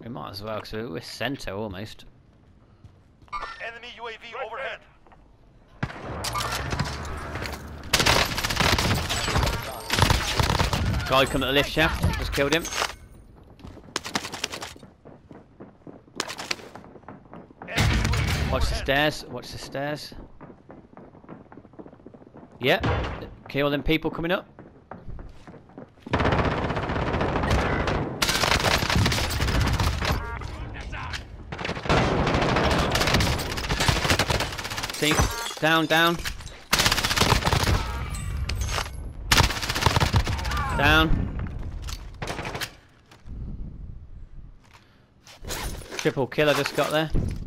We might as well, because we're centre almost. Enemy UAV overhead. Guy come at the lift shaft, just killed him. Watch the stairs, watch the stairs. Yep, kill them people coming up. See, down. Down. Triple kill I just got there.